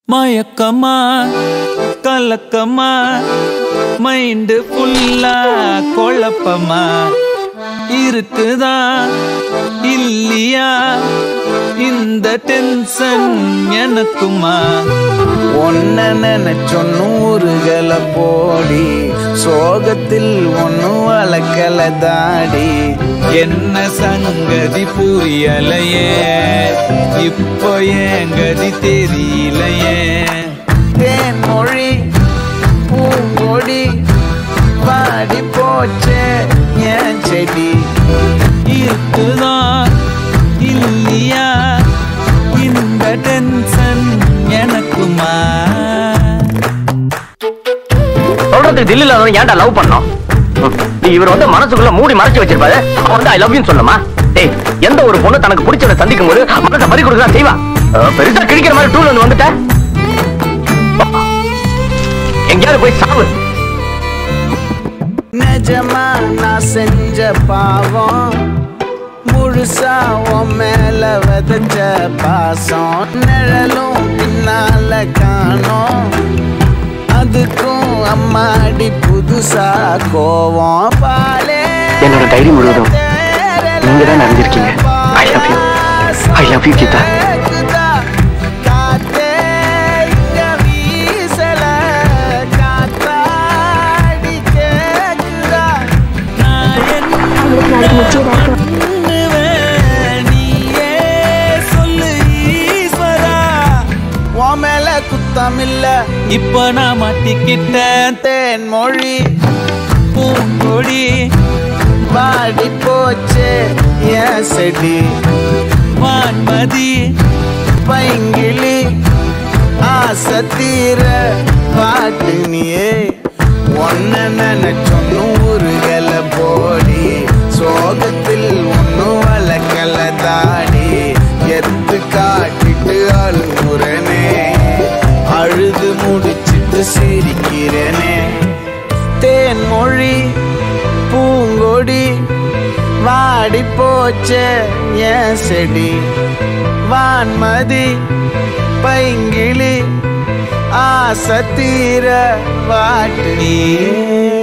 மயக்கமா கலக்கமா மைண்டு ஃபுல்லா குழப்பமா இருக்குதா இல்லையா இந்த டென்ஷன் எனக்குமா ஒன்ன நினைச்ச நூறுகளை போடி சோகத்தில் ஒன்னு வளர்க்கல தாடி என்ன சங்கதி புரியலையே இப்போ ஏங்கதி தெரியலையே தேன்மொழி பூங்கொடி பாடி போச்சே என் செடி இருக்குதா இல்லையா இந்த டென்ஷன் எனக்குமா சொல்றது தில்லில ஏன்டா லவ் பண்ணோம் இவர் வந்து மனசுக்குள்ள மூடி மறைச்சு வச்சிருப்பாரு அவன் வந்து ஐ லவ் யூ சொல்லமா டேய் எந்த ஒரு பொண்ணு தனக்கு பிடிச்சவனை சந்திக்கும் போது மனசை பறி கொடுக்க செய்வா பெருசா கிழிக்கிற மாதிரி டூல் வந்து வந்துட்ட எங்கேயாவது போய் சாவு நிஜமா நான் செஞ்ச பாவம் முழுசா உன் மேல விதைச்ச பாசம் நிழலும் பின்னால காணோம் அதுக்கும் அம்மாடி புதுசா கோவம் பாலே என்னோட டைரி முழுவதும் நீங்க தான் நடந்திருக்கீங்க ஐ லவ் யூ கீதா இப்ப நான் மாட்டிக்கிட்டேன் தேன்மொழி பூங்கொடி பாடி போச்சே என் செடி வான்மதி பைங்கிளி ஆசை தீர பாட்டு நீயே ஒன்ன நினைச்ச நூறுகளை போடி சோகத்தில் ஒன்னு வளர்க்கல தாடி எத்து காட்டிட்டு அழுகுறனே அழுது முடிச்சிட்டு சிரிக்கிறனே தேன்மொழி பூங்கொடி வாடி போச்சே என் செடி வான்மதி பைங்கிளி ஆசை தீர வாட்டு